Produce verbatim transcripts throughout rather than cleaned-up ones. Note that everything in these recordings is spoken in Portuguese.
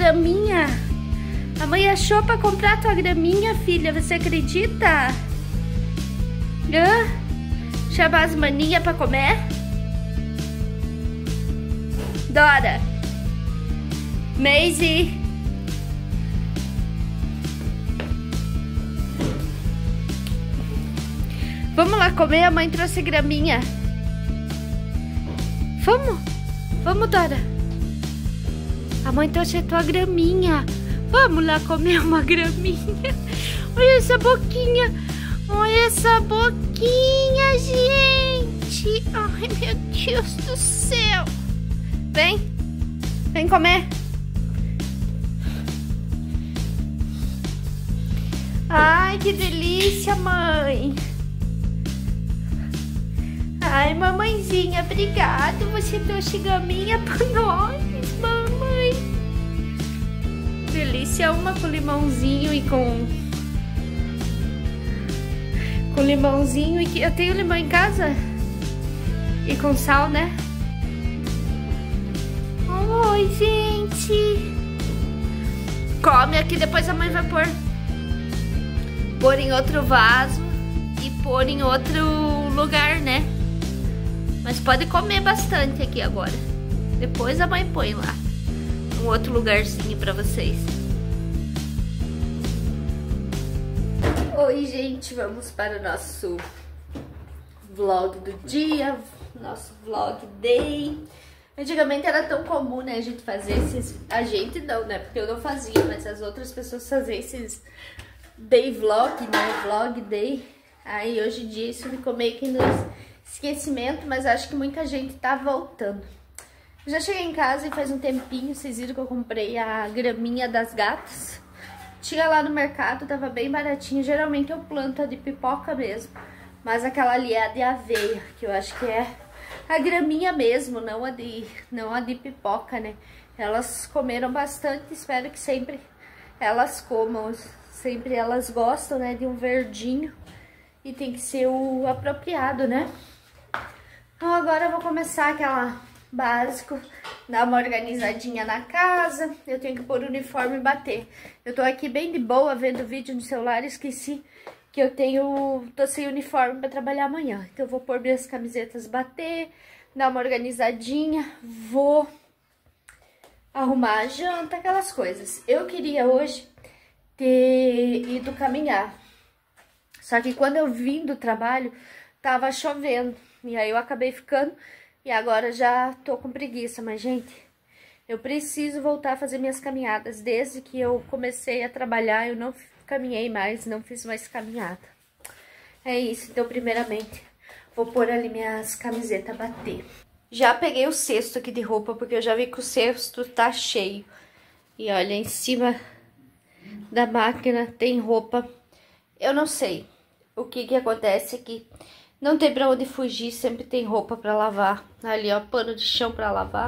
graminha. A mãe achou pra comprar tua graminha, filha. Você acredita? Hã? Chamar as maninhas pra comer? Dora. Maisie. Vamos lá comer, a mãe trouxe graminha. Vamos? Vamos, Dora. A mãe trouxe a tua graminha. Vamos lá comer uma graminha. Olha essa boquinha. Olha essa boquinha, gente. Ai, meu Deus do céu. Vem. Vem comer. Ai, que delícia, mãe. Ai, mamãezinha, obrigado. Você trouxe graminha pra nós, mamãe. Delícia, uma com limãozinho e com... Com limãozinho e... Eu tenho limão em casa. E com sal, né? Oi, gente. Come aqui, depois a mãe vai pôr. Pôr em outro vaso. E pôr em outro lugar, né? Mas pode comer bastante aqui agora. Depois a mãe põe lá um outro lugarzinho pra vocês. Oi, gente, vamos para o nosso vlog do dia, nosso vlog day. Antigamente era tão comum, né, a gente fazer esses... A gente não, né, porque eu não fazia, mas as outras pessoas faziam esses day vlog, né, vlog day. Aí hoje em dia isso ficou meio que no esquecimento, mas acho que muita gente tá voltando. Eu já cheguei em casa e faz um tempinho, vocês viram que eu comprei a graminha das gatas. Tinha lá no mercado, tava bem baratinho. Geralmente eu planto a de pipoca mesmo, mas aquela ali é a de aveia, que eu acho que é a graminha mesmo, não a de, não a de pipoca, né? Elas comeram bastante, espero que sempre elas comam, sempre elas gostam, né, de um verdinho. E tem que ser o apropriado, né? Então agora eu vou começar aquela básico, dar uma organizadinha na casa. Eu tenho que pôr o uniforme e bater. Eu tô aqui bem de boa vendo vídeo no celular, esqueci que eu tenho, tô sem uniforme pra trabalhar amanhã. Então eu vou pôr minhas camisetas, bater, dar uma organizadinha, vou arrumar a janta, aquelas coisas. Eu queria hoje ter ido caminhar. Só que quando eu vim do trabalho, tava chovendo. E aí eu acabei ficando e agora já tô com preguiça. Mas, gente, eu preciso voltar a fazer minhas caminhadas. Desde que eu comecei a trabalhar, eu não caminhei mais, não fiz mais caminhada. É isso, então, primeiramente, vou pôr ali minhas camisetas a bater. Já peguei o cesto aqui de roupa, porque eu já vi que o cesto tá cheio. E olha, em cima da máquina tem roupa. Eu não sei o que que acontece aqui. Não tem pra onde fugir, sempre tem roupa pra lavar. Ali, ó, pano de chão pra lavar.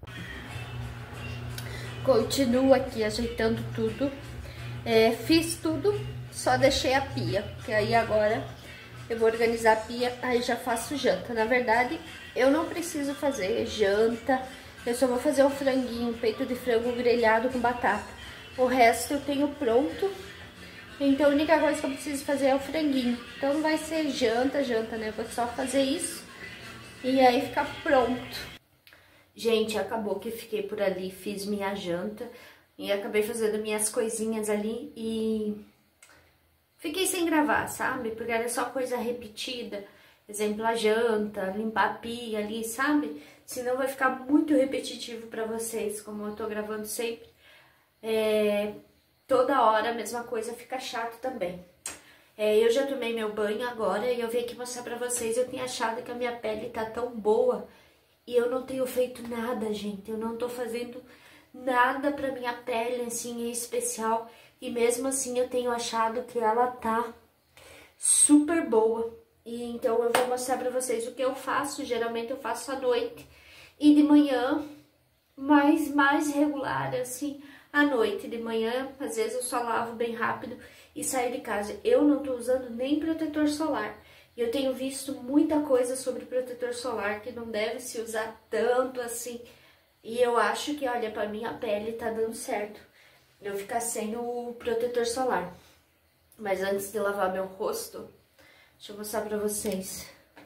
Continuo aqui ajeitando tudo. É, fiz tudo, só deixei a pia. Que aí agora eu vou organizar a pia, aí já faço janta. Na verdade, eu não preciso fazer janta. Eu só vou fazer um franguinho, um peito de frango grelhado com batata. O resto eu tenho pronto. Então, a única coisa que eu preciso fazer é o franguinho. Então, não vai ser janta, janta, né? Eu vou só fazer isso e aí fica pronto. Gente, acabou que fiquei por ali, fiz minha janta e acabei fazendo minhas coisinhas ali e fiquei sem gravar, sabe? Porque era só coisa repetida. Exemplo, a janta, limpar a pia ali, sabe? Senão vai ficar muito repetitivo pra vocês, como eu tô gravando sempre. É... Toda hora a mesma coisa, fica chato também. É, eu já tomei meu banho agora e eu vim aqui mostrar pra vocês. Eu tinha achado que a minha pele tá tão boa e eu não tenho feito nada, gente. Eu não tô fazendo nada pra minha pele, assim, em especial. E mesmo assim eu tenho achado que ela tá super boa. E então eu vou mostrar pra vocês o que eu faço. Geralmente eu faço à noite e de manhã, mas mais regular, assim... À noite, de manhã, às vezes eu só lavo bem rápido e saio de casa. Eu não tô usando nem protetor solar. E eu tenho visto muita coisa sobre protetor solar que não deve se usar tanto assim. E eu acho que, olha, pra minha pele tá dando certo. eu ficar sem o protetor solar. Mas antes de lavar meu rosto, deixa eu mostrar pra vocês.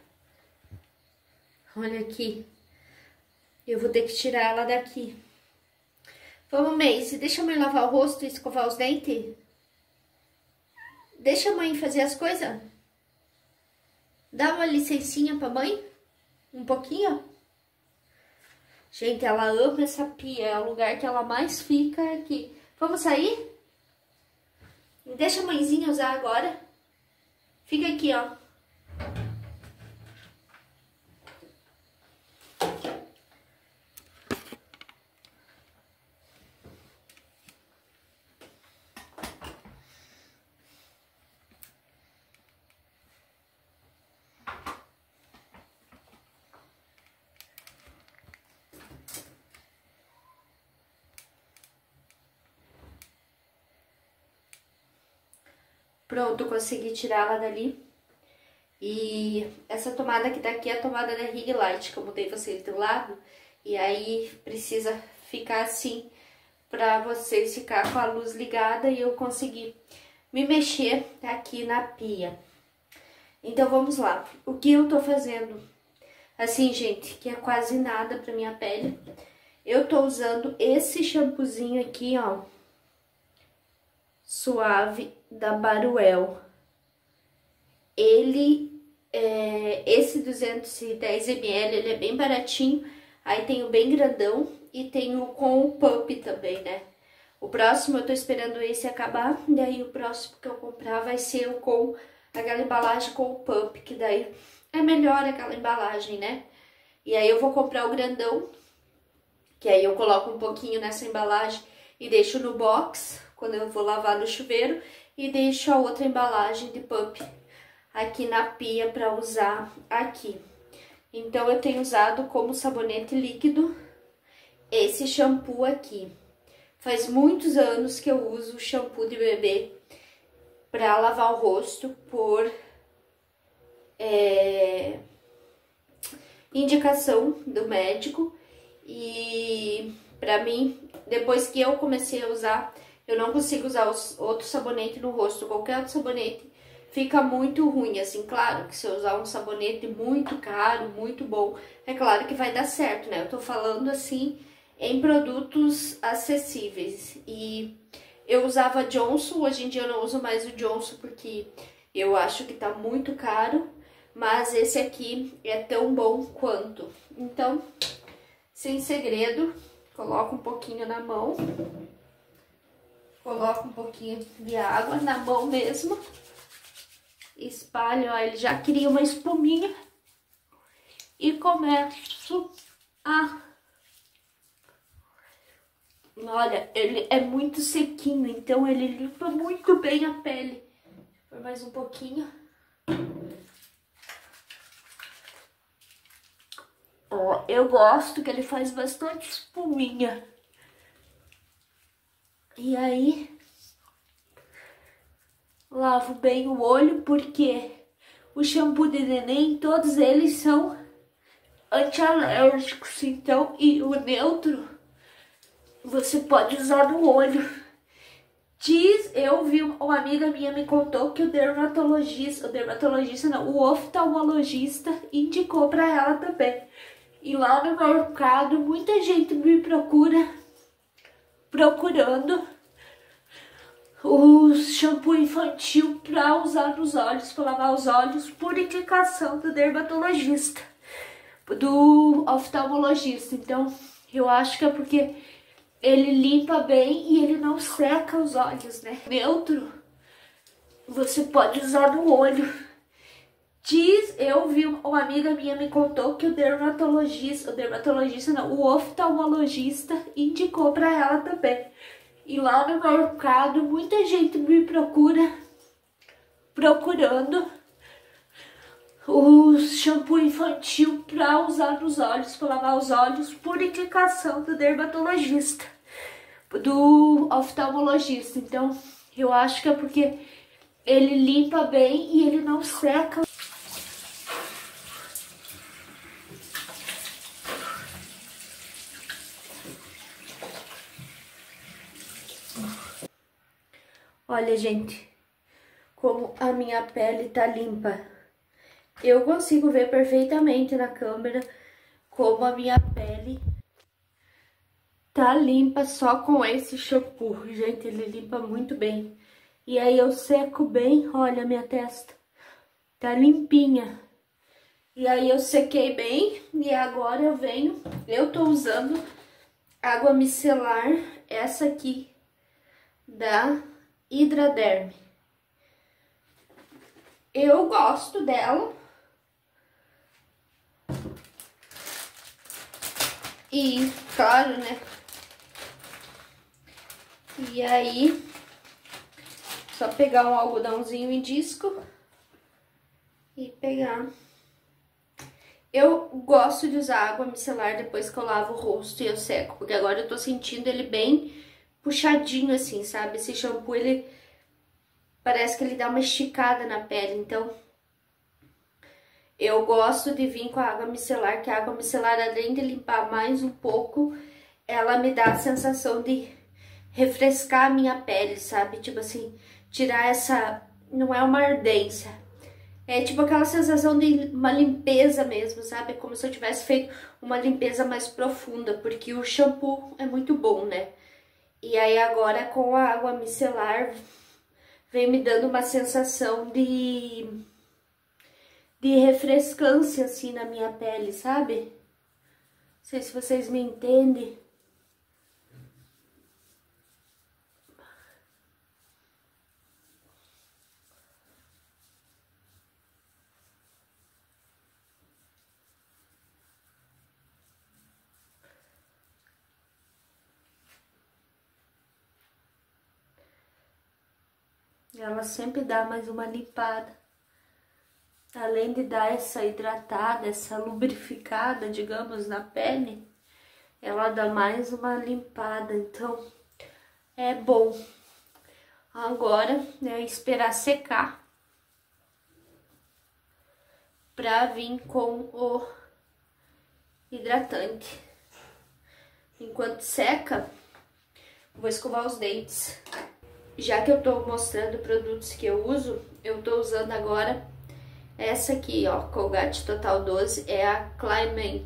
Olha aqui. Eu vou ter que tirar ela daqui. Vamos, Macy, deixa a mãe lavar o rosto e escovar os dentes? Deixa a mãe fazer as coisas? Dá uma licencinha pra mãe? Um pouquinho? Gente, ela ama essa pia. É o lugar que ela mais fica aqui. Vamos sair? Deixa a mãezinha usar agora. Fica aqui, ó. Pronto, consegui tirar ela dali. E essa tomada que tá aqui é a tomada da Ring Light, que eu mudei vocês do lado. E aí precisa ficar assim, pra vocês ficar com a luz ligada e eu conseguir me mexer aqui na pia. Então vamos lá. O que eu tô fazendo? Assim, gente, que é quase nada pra minha pele. Eu tô usando esse shampoozinho aqui, ó. Suave da Baruel. Ele, é, esse duzentos e dez mililitros, ele é bem baratinho. Aí tem o bem grandão e tem o com o pump também, né? O próximo eu tô esperando esse acabar. Daí o próximo que eu comprar vai ser o com aquela embalagem com o pump, que daí é melhor aquela embalagem, né? E aí eu vou comprar o grandão, que aí eu coloco um pouquinho nessa embalagem e deixo no box quando eu vou lavar no chuveiro, e deixo a outra embalagem de pump aqui na pia para usar aqui. Então eu tenho usado como sabonete líquido esse shampoo aqui. Faz muitos anos que eu uso shampoo de bebê para lavar o rosto por é, indicação do médico. E pra mim, depois que eu comecei a usar, eu não consigo usar os, outro sabonete no rosto. Qualquer outro sabonete fica muito ruim, assim. Claro que se eu usar um sabonete muito caro, muito bom, é claro que vai dar certo, né? Eu tô falando assim em produtos acessíveis. E eu usava Johnson, hoje em dia eu não uso mais o Johnson porque eu acho que tá muito caro. Mas esse aqui é tão bom quanto. Então, sem segredo, coloco um pouquinho na mão. Coloco um pouquinho de água na mão mesmo. Espalho, ó, ele já cria uma espuminha. E começo a... Olha, ele é muito sequinho, então ele limpa muito bem a pele. Por mais um pouquinho. Ó, eu gosto que ele faz bastante espuminha. E aí, lavo bem o olho, porque o shampoo de neném, todos eles são antialérgicos, então, e o neutro você pode usar no olho. Diz, eu vi, uma amiga minha me contou que o dermatologista, o dermatologista não, o oftalmologista indicou pra ela também. E lá no mercado, muita gente me procura, procurando o shampoo infantil para usar nos olhos, para lavar os olhos, por indicação do dermatologista, do oftalmologista. Então, eu acho que é porque ele limpa bem e ele não seca os olhos, né? Neutro, você pode usar no olho. Diz, eu vi, uma amiga minha me contou que o dermatologista, o dermatologista não, o oftalmologista indicou para ela também. E lá no mercado, muita gente me procura, procurando o shampoo infantil para usar nos olhos, para lavar os olhos, por indicação do dermatologista, do oftalmologista. Então, eu acho que é porque ele limpa bem e ele não seca. Olha, gente, como a minha pele tá limpa. Eu consigo ver perfeitamente na câmera como a minha pele tá limpa só com esse shampoo. Gente, ele limpa muito bem. E aí eu seco bem, olha a minha testa. Tá limpinha. E aí eu sequei bem e agora eu venho, eu tô usando água micelar, essa aqui, da Hidraderm. Eu gosto dela. E, claro, né? E aí, só pegar um algodãozinho em disco e pegar. Eu gosto de usar água micelar depois que eu lavo o rosto e eu seco, porque agora eu tô sentindo ele bem puxadinho assim, sabe? Esse shampoo, ele parece que ele dá uma esticada na pele, então eu gosto de vir com a água micelar, que a água micelar, além de limpar mais um pouco, ela me dá a sensação de refrescar a minha pele, sabe? Tipo assim, tirar essa... não é uma ardência. É tipo aquela sensação de uma limpeza mesmo, sabe? Como se eu tivesse feito uma limpeza mais profunda, porque o shampoo é muito bom, né? E aí agora com a água micelar vem me dando uma sensação de, de refrescância assim na minha pele, sabe? Não sei se vocês me entendem. Ela sempre dá mais uma limpada. Além de dar essa hidratada, essa lubrificada, digamos, na pele, ela dá mais uma limpada. Então, é bom. Agora, é esperar secar pra vir com o hidratante. Enquanto seca, vou escovar os dentes. Já que eu tô mostrando produtos que eu uso, eu tô usando agora essa aqui, ó, Colgate Total doze, é a Clement.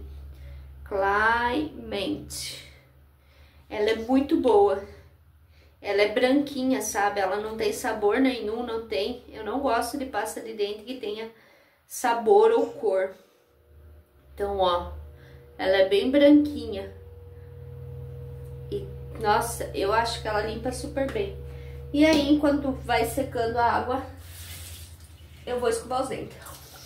Clement. Ela é muito boa. Ela é branquinha, sabe? Ela não tem sabor nenhum, não tem... Eu não gosto de pasta de dente que tenha sabor ou cor. Então, ó, ela é bem branquinha. E, nossa, eu acho que ela limpa super bem. E aí, enquanto vai secando a água, eu vou escovar os dentes.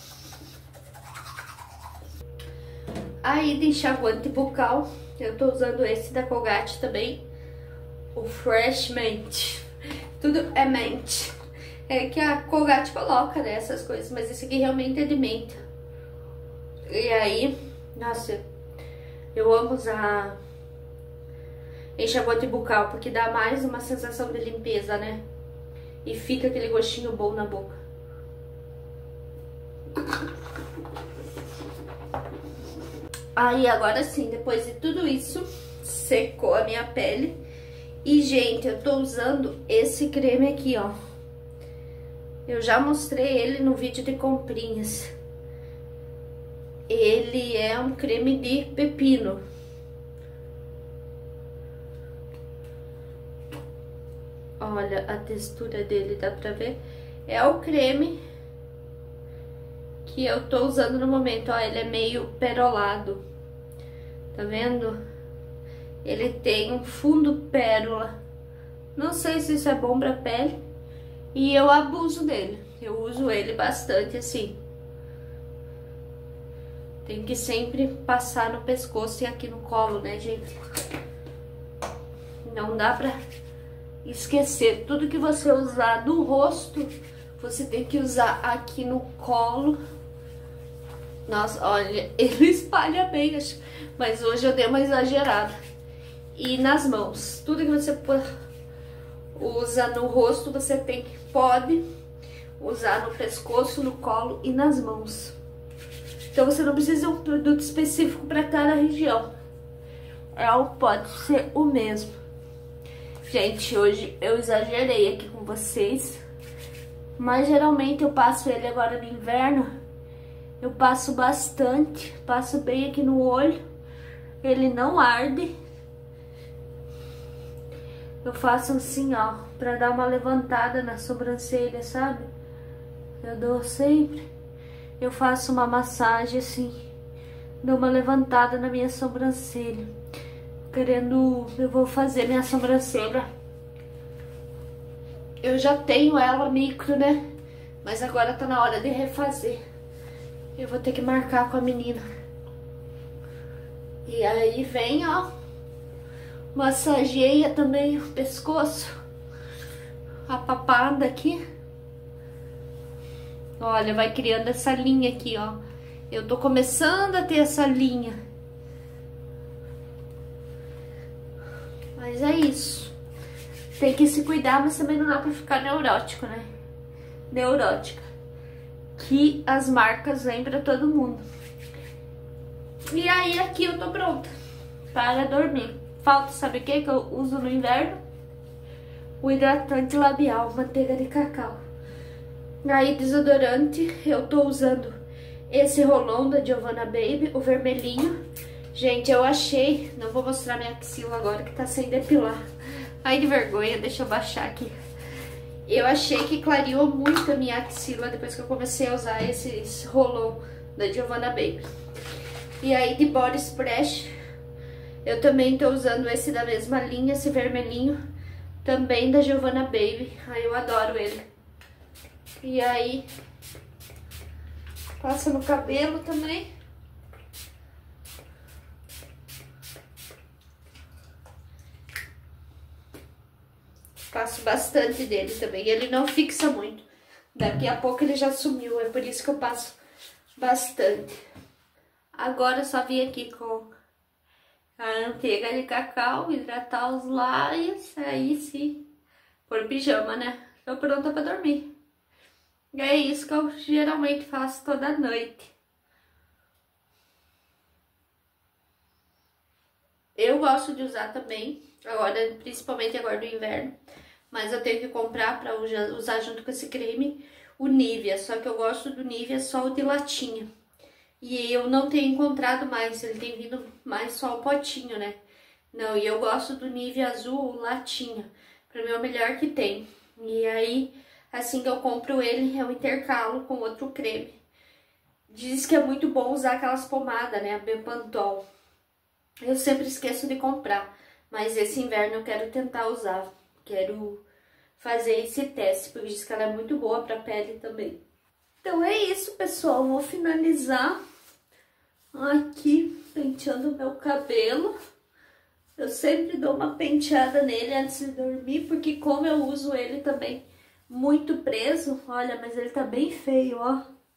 Aí, de enxaguante bucal, eu tô usando esse da Colgate também, o Fresh Mint. Tudo é mint. É que a Colgate coloca, né, essas coisas, mas esse aqui realmente é de menta. E aí, nossa, eu amo usar enxaguante bucal, porque dá mais uma sensação de limpeza, né? E fica aquele gostinho bom na boca. Aí, agora sim, depois de tudo isso, secou a minha pele. E, gente, eu tô usando esse creme aqui, ó. Eu já mostrei ele no vídeo de comprinhas. Ele é um creme de pepino. Olha a textura dele, dá pra ver? É o creme que eu tô usando no momento, ó, ele é meio perolado. Tá vendo? Ele tem um fundo pérola. Não sei se isso é bom pra pele. E eu abuso dele. Eu uso ele bastante, assim. Tem que sempre passar no pescoço e aqui no colo, né, gente? Não dá pra esquecer. Tudo que você usar no rosto, você tem que usar aqui no colo. Nossa, olha, ele espalha bem, acho, mas hoje eu dei uma exagerada. E nas mãos, tudo que você usa no rosto, você tem que, pode usar no pescoço, no colo e nas mãos. Então você não precisa de um produto específico para cada região. Ela pode ser o mesmo. Gente, hoje eu exagerei aqui com vocês, mas geralmente eu passo ele agora no inverno, eu passo bastante, passo bem aqui no olho, ele não arde. Eu faço assim, ó, pra dar uma levantada na sobrancelha, sabe? Eu dou sempre, eu faço uma massagem assim, dou uma levantada na minha sobrancelha. Querendo, eu vou fazer minha sobrancelha. Eu já tenho ela micro, né? Mas agora tá na hora de refazer. Eu vou ter que marcar com a menina. E aí vem, ó, massageia também o pescoço, a papada aqui. Olha, vai criando essa linha aqui, ó. Eu tô começando a ter essa linha. Mas é isso. Tem que se cuidar, mas também não dá pra ficar neurótico, né? Neurótica. Que as marcas vêm pra todo mundo. E aí aqui eu tô pronta para dormir. Falta, sabe o que que eu uso no inverno? O hidratante labial, manteiga de cacau. Aí desodorante, eu tô usando esse Rolon da Giovanna Baby, o vermelhinho. Gente, eu achei, não vou mostrar minha axila agora que tá sem depilar. Ai, de vergonha, deixa eu baixar aqui. Eu achei que clareou muito a minha axila depois que eu comecei a usar esse, esse Rolon da Giovanna Baby. E aí de body splash, eu também tô usando esse da mesma linha, esse vermelhinho, também da Giovanna Baby. Ai, eu adoro ele. E aí, passa no cabelo também. Passo bastante dele também. Ele não fixa muito. Daqui a pouco ele já sumiu. É por isso que eu passo bastante. Agora eu só vim aqui com a manteiga de cacau, hidratar os lábios. Aí sim, pôr pijama, né? Tô pronta pra dormir. E é isso que eu geralmente faço toda noite. Eu gosto de usar também, agora, principalmente agora do inverno, mas eu tenho que comprar pra usar junto com esse creme, o Nivea, só que eu gosto do Nivea só o de latinha. E eu não tenho encontrado mais, ele tem vindo mais só o potinho, né? Não, e eu gosto do Nivea azul latinha, pra mim é o melhor que tem. E aí, assim que eu compro ele, eu intercalo com outro creme. Diz que é muito bom usar aquelas pomadas, né, a Bepantol. Eu sempre esqueço de comprar, mas esse inverno eu quero tentar usar. Quero fazer esse teste, porque diz que ela é muito boa pra pele também. Então é isso, pessoal. Vou finalizar aqui penteando o meu cabelo. Eu sempre dou uma penteada nele antes de dormir, porque como eu uso ele também muito preso, olha, mas ele tá bem feio, ó.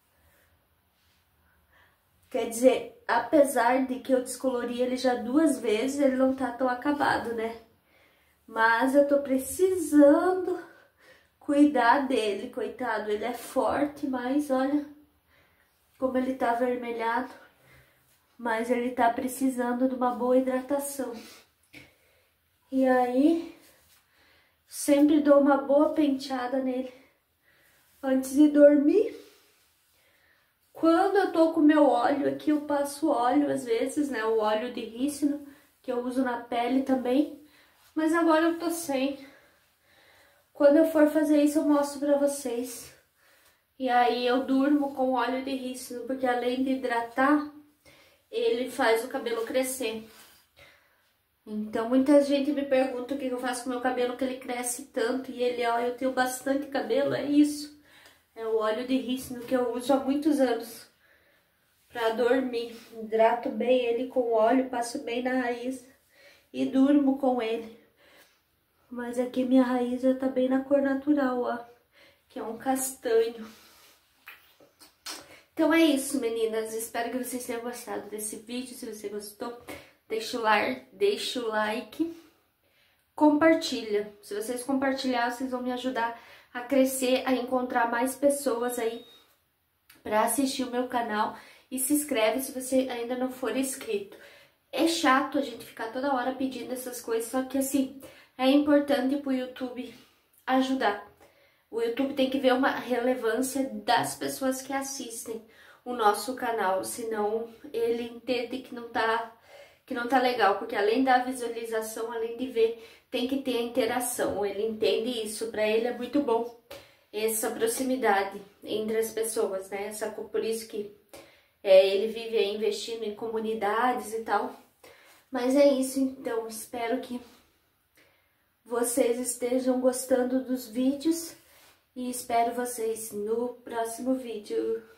Quer dizer, apesar de que eu descolori ele já duas vezes, ele não tá tão acabado, né? Mas eu tô precisando cuidar dele, coitado. Ele é forte, mas olha como ele tá avermelhado. Mas ele tá precisando de uma boa hidratação. E aí, sempre dou uma boa penteada nele antes de dormir. Quando eu tô com meu óleo aqui, eu passo óleo às vezes, né? O óleo de rícino, que eu uso na pele também. Mas agora eu tô sem. Quando eu for fazer isso, eu mostro pra vocês. E aí eu durmo com óleo de rícino, porque além de hidratar, ele faz o cabelo crescer. Então, muita gente me pergunta o que eu faço com o meu cabelo, que ele cresce tanto. E ele, ó, eu tenho bastante cabelo, é isso. É o óleo de rícino que eu uso há muitos anos pra dormir. Hidrato bem ele com óleo, passo bem na raiz e durmo com ele. Mas aqui minha raiz já tá bem na cor natural, ó, que é um castanho. Então é isso, meninas. Espero que vocês tenham gostado desse vídeo. Se você gostou, deixa o like, deixa o like, compartilha. Se vocês compartilhar, vocês vão me ajudar a crescer, a encontrar mais pessoas aí para assistir o meu canal. E se inscreve se você ainda não for inscrito. É chato a gente ficar toda hora pedindo essas coisas, só que assim, é importante pro YouTube ajudar. O YouTube tem que ver uma relevância das pessoas que assistem o nosso canal, senão ele entende que não tá, que não tá legal, porque além da visualização, além de ver, tem que ter a interação. Ele entende isso, para ele é muito bom essa proximidade entre as pessoas, né? Essa, por isso que é, ele vive aí investindo em comunidades e tal. Mas é isso, então, espero que vocês estejam gostando dos vídeos e espero vocês no próximo vídeo.